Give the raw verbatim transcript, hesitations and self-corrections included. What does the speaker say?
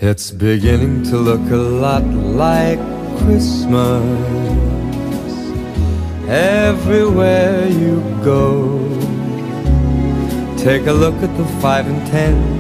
It's beginning to look a lot like Christmas everywhere you go. Take a look at the five and ten